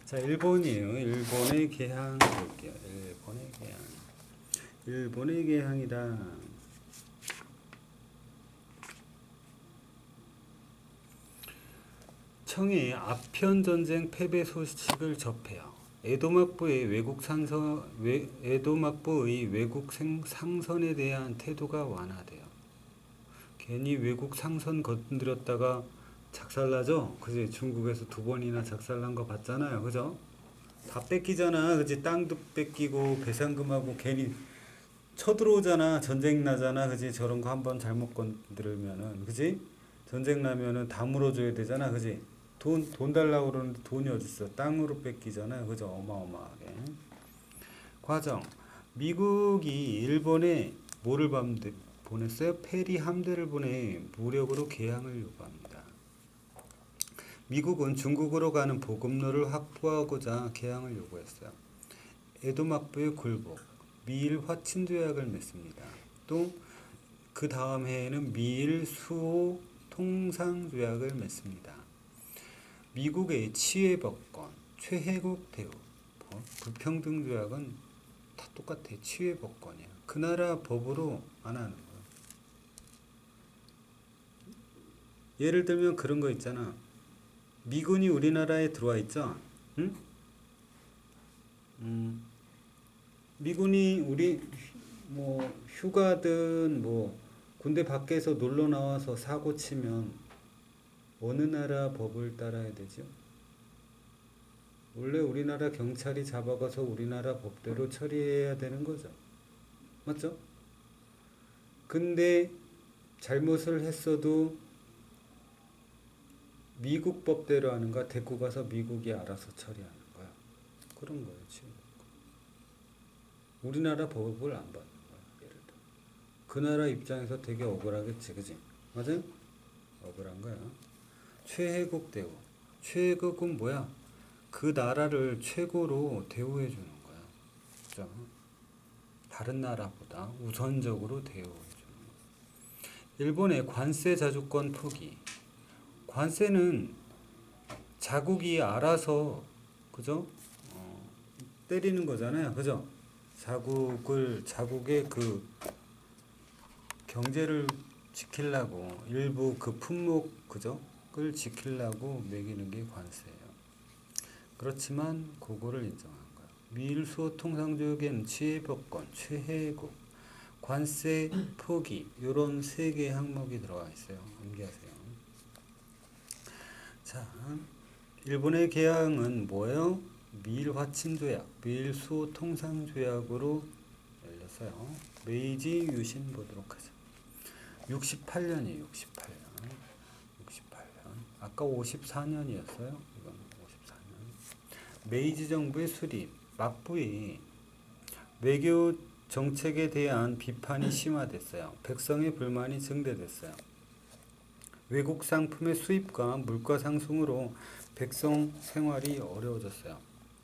자, 일본이에요. 일본의 개항 볼게요. 일본의 개항. 일본의 개항이다. 청해 아편 전쟁 패배 소식을 접해요. 에도막부의 외국 상선에 대한 태도가 완화돼요. 괜히 외국 상선 건드렸다가 작살나죠? 그지? 중국에서 2번이나 작살난 거 봤잖아요. 그죠? 다 뺏기잖아. 그지? 땅도 뺏기고 배상금하고 괜히 쳐들어오잖아. 전쟁 나잖아. 그지? 저런 거 한번 잘못 건드리면은, 그지? 전쟁 나면은 다 물어줘야 되잖아. 그지? 돈 달라고 그러는데 돈이 어딨어. 땅으로 뺏기잖아요. 그죠? 어마어마하게. 과정. 미국이 일본에 뭐를 보냈어요? 페리 함대를 보내 무력으로 개항을 요구합니다. 미국은 중국으로 가는 보급로를 확보하고자 개항을 요구했어요. 에도막부의 굴복, 미일 화친조약을 맺습니다. 또 그 다음 해에는 미일 수호 통상조약을 맺습니다. 미국의 치외법권, 최혜국 대우, 불평등조약은 다 똑같아. 치외법권이야. 그 나라 법으로 안 하는 거야. 예를 들면 그런 거 있잖아. 미군이 우리나라에 들어와 있죠. 응? 미군이 우리 뭐 휴가든 뭐 군대 밖에서 놀러 나와서 사고 치면 어느 나라 법을 따라야 되죠? 원래 우리나라 경찰이 잡아가서 우리나라 법대로 처리해야 되는 거죠. 맞죠? 근데 잘못을 했어도 미국 법대로 하는 거야? 데리고 가서 미국이 알아서 처리하는 거야? 그런 거예요, 지금. 우리나라 법을 안 받는 거야, 예를 들어. 그 나라 입장에서 되게 억울하겠지, 그지? 맞아요? 억울한 거야. 최혜국 대우. 최혜국은 뭐야? 그 나라를 최고로 대우해 주는 거야. 그죠? 다른 나라보다 우선적으로 대우해 주는 거야. 일본의 관세 자주권 포기. 관세는 자국이 알아서, 그죠? 때리는 거잖아요. 그죠? 자국의 그 경제를 지키려고 일부 그 품목, 그죠? 을 지키려고 매기는 게 관세예요. 그렇지만 그거를 인정한 거야. 미일 수호 통상조약에는 치외법권, 최혜국, 관세 포기 이런 3개의 항목이 들어가 있어요. 암기하세요. 자, 일본의 개항은 뭐예요? 미일 화친조약, 미일 수호 통상조약으로 열렸어요. 메이지 유신 보도록 하죠. 68년이에요. 68년. 아까 54년이었어요. 이건 54년. 메이지 정부의 수립, 막부의 외교 정책에 대한 비판이 심화됐어요. 백성의 불만이 증대됐어요. 외국 상품의 수입과 물가 상승으로 백성 생활이 어려워졌어요.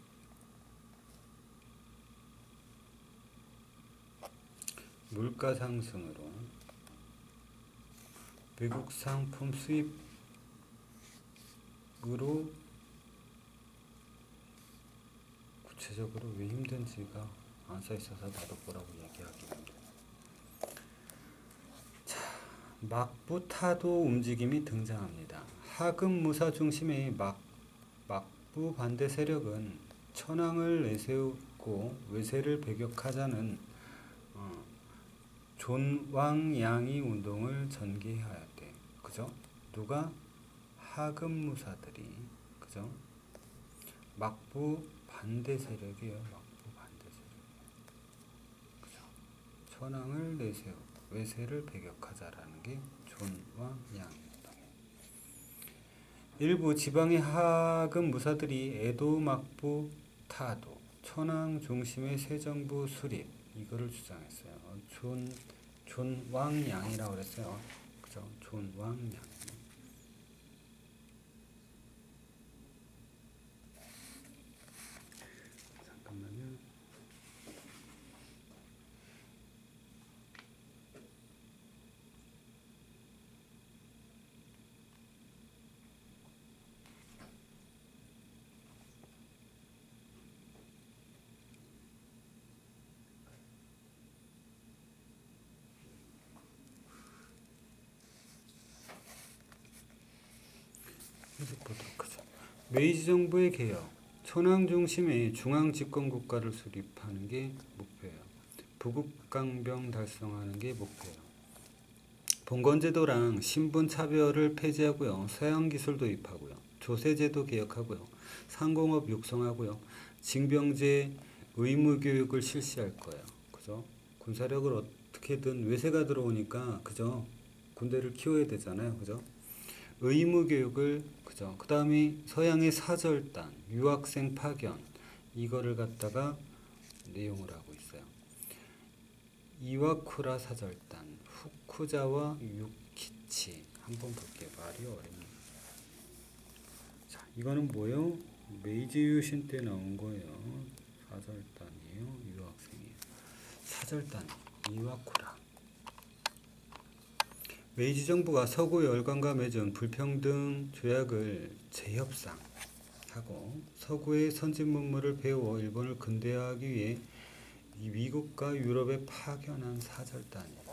물가 상승으로 외국 상품 수입으로 구체적으로 왜 힘든지가 안 써있어서 나도 뭐라고 얘기하기 힘들어요. 자, 막부 타도 움직임이 등장합니다. 하급무사 중심의 막부 반대 세력은 천황을 내세우고 외세를 배격하자는 존왕양이 운동을 전개하였대. 그죠? 누가? 하급무사들이. 그죠? 막부 반대 세력이에요. 막부 반대 세력. 그죠? 천황을 내세우고 외세를 배격하자라는 게 존왕양 운동이에요. 일부 지방의 하급무사들이 에도 막부 타도, 천황 중심의 새 정부 수립 이거를 주장했어요. 존왕양이라고 그랬어요. 그죠? 존왕양. 잠깐만요. 메이지 정부의 개혁, 천황 중심의 중앙 집권 국가를 수립하는 게 목표예요. 부국강병 달성하는 게 목표예요. 봉건제도랑 신분 차별을 폐지하고요. 서양 기술 도입하고요. 조세제도 개혁하고요. 상공업 육성하고요. 징병제 의무 교육을 실시할 거예요. 그죠? 군사력을 어떻게든 외세가 들어오니까 그죠? 군대를 키워야 되잖아요. 그죠? 의무 교육을 그죠? 그다음에 서양의 사절단, 유학생 파견 이거를 갖다가 내용을 하고 있어요. 이와쿠라 사절단, 후쿠자와 유키치 한번 볼게요. 말이 어렵네. 자, 이거는 뭐예요? 메이지 유신 때 나온 거예요. 사절단이에요. 유학생이에요. 사절단, 이와쿠라. 메이지 정부가 서구 열강과 맺은 불평등 조약을 재협상하고 서구의 선진 문물을 배워 일본을 근대화하기 위해 이 미국과 유럽에 파견한 사절단이에요.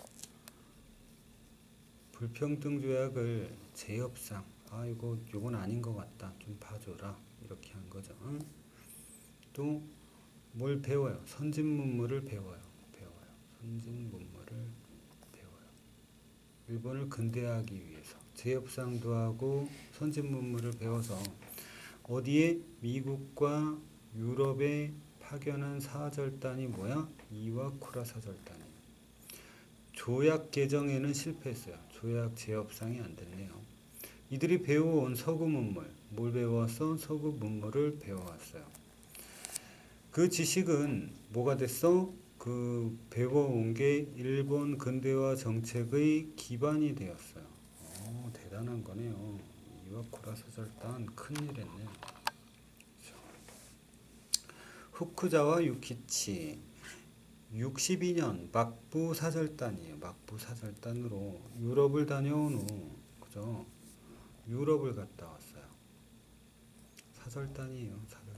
불평등 조약을 재협상. 아 이거 요건 아닌 것 같다. 좀 봐줘라. 이렇게 한 거죠. 또 뭘 배워요? 선진 문물을 배워요. 선진 문물을 배워요. 일본을 근대화하기 위해서 재협상도 하고 선진 문물을 배워서 어디에 미국과 유럽에 파견한 사절단이 뭐야? 이와쿠라 사절단이에요. 조약 개정에는 실패했어요. 조약 재협상이 안 됐네요. 이들이 배워온 서구 문물, 뭘 배워왔어? 서구 문물을 배워왔어요. 그 지식은 뭐가 됐어? 그 배워온 게 일본 근대화 정책의 기반이 되었어요. 대단한 거네요. 이와쿠라 사절단 큰일 했네. 후쿠자와 유키치 62년 막부 사절단이에요. 막부 사절단으로 유럽을 다녀온 후 그죠? 유럽을 갔다 왔어요. 사절단이에요. 사절단.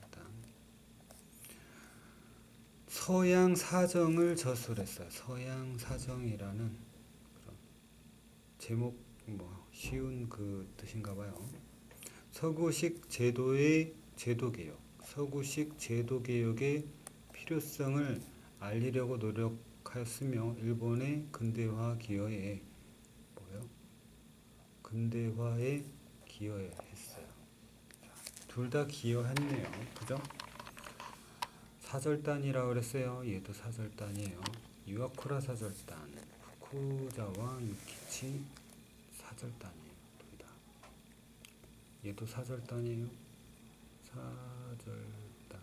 서양 사정을 저술했어요. 서양 사정이라는 그런 제목 뭐 쉬운 그 뜻인가 봐요. 서구식 제도의 제도개혁, 서구식 제도개혁의 필요성을 알리려고 노력하였으며 일본의 근대화 기여에 뭐요? 근대화에 기여했어요. 둘 다 기여했네요. 그죠? 사절단이라고 그랬어요. 얘도 사절단이에요. 이와쿠라 사절단, 후쿠자와 유키치 사절단이에요. 둘 다. 얘도 사절단이에요. 사절단.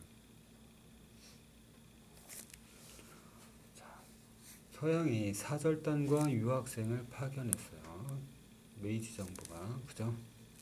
자, 서양이 사절단과 유학생을 파견했어요. 메이지 정부가. 그죠?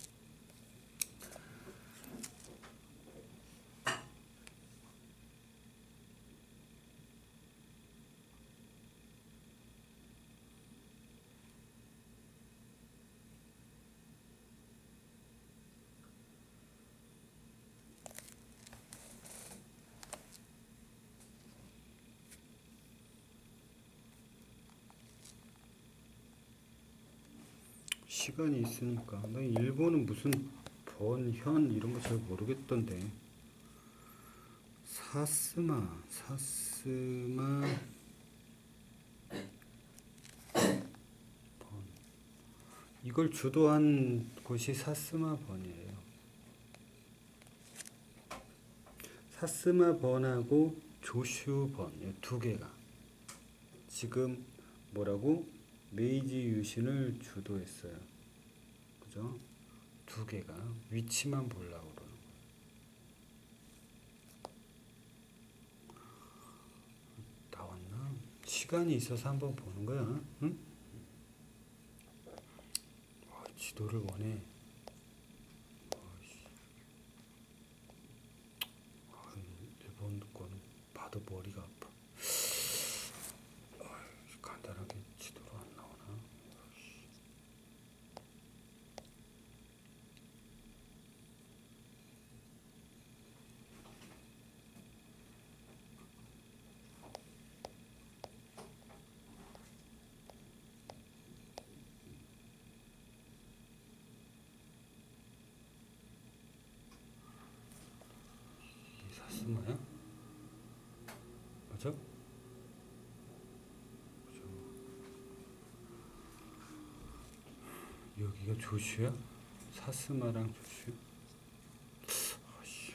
시간이 있으니까. 나 일본은 무슨 번현 이런 거 잘 모르겠던데. 사스마 번. 이걸 주도한 곳이 사스마 번이에요. 사스마 번하고 조슈 번, 두 개가 지금 뭐라고? 메이지 유신을 주도했어요. 그죠? 두 개가 위치만 보려고 그러는 거예요. 나왔나? 시간이 있어서 한번 보는 거야. 응? 지도를 원해. 일본 거는 봐도 머리가 아파. 간단하게 지도로 안 나오나? 사스마야? 맞아? 여기가 조슈야? 사스마랑 조슈? 아씨,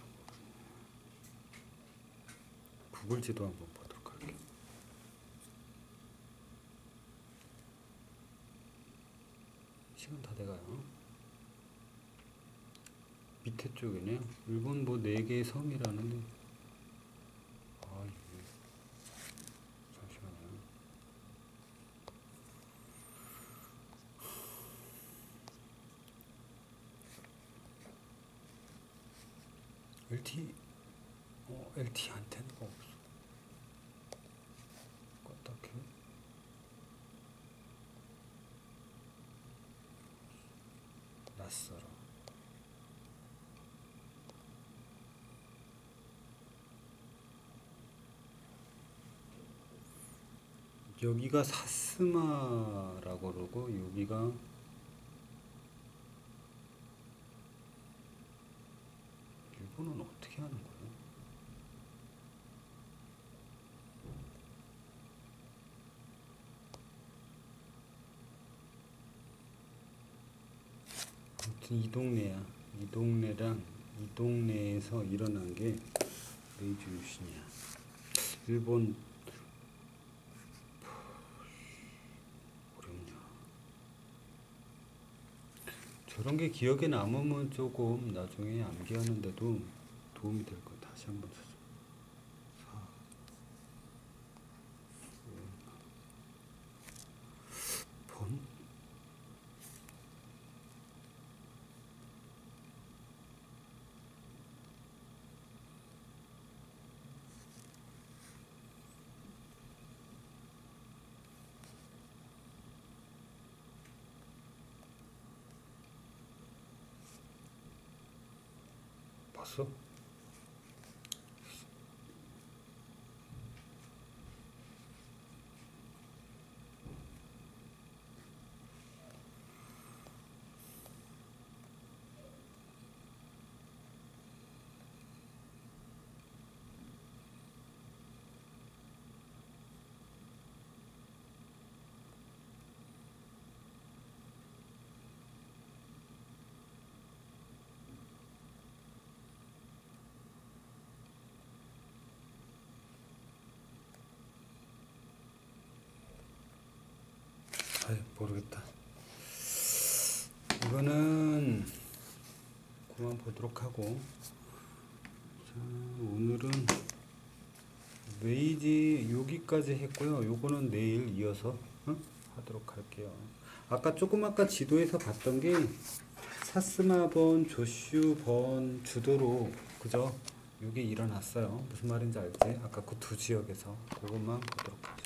구글 지도 한번 보도록 할게. 시간 다 돼가요. 밑에 쪽이네요. 일본 뭐 4개의 섬이라는데. 아, 이게 잠시만요. LTE 안테나가 없어. 껐다 켜. 낯설어. 여기가 사스마라고 그러고 여기가 일본어는 어떻게 하는 거야? 아무튼 이 동네야. 이 동네랑 이 동네에서 일어난 게 메이지 유신이야. 일본 어렵냐. 저런 게 기억에 남으면 조금 나중에 암기하는데도 도움이 될 거. 다시 한번 찾아. 본? 봤어? 아이, 모르겠다. 이거는 그만 보도록 하고, 자, 오늘은 메이지 여기까지 했고요. 요거는 내일 이어서 하도록 할게요. 아까 조금 아까 지도에서 봤던 게 사스마번, 조슈번 주도로 그죠? 이게 일어났어요. 무슨 말인지 알지? 아까 그 두 지역에서 그것만 보도록 하죠.